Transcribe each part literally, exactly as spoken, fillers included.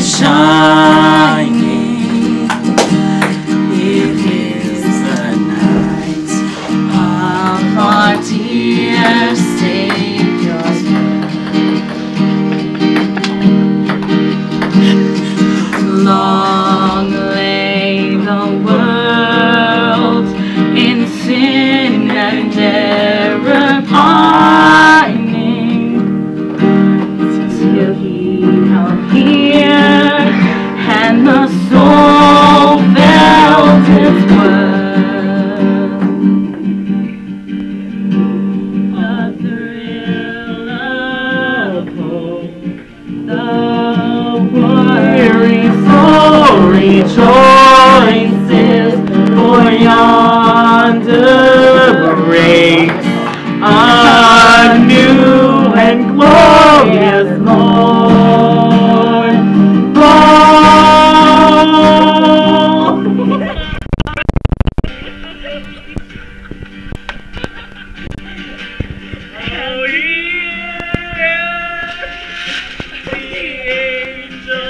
shining. It is the night of our dear Savior's birth. Long lay the world in sin and error pining, till he appeared and the soul felt its worth. A thrill of hope, the weary soul rejoices, for yonder breaks a new and glorious morn. Oh yeah, the angel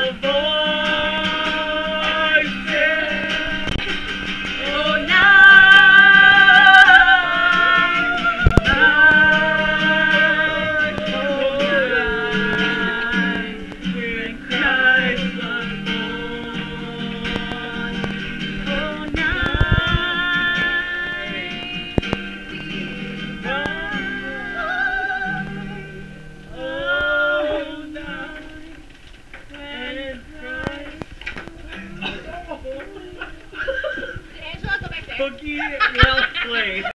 voices. Oh night, night, oh night, when Christ was born. Oh night, night, oh night, when Christ. Angela, go back there. Boogie, well played.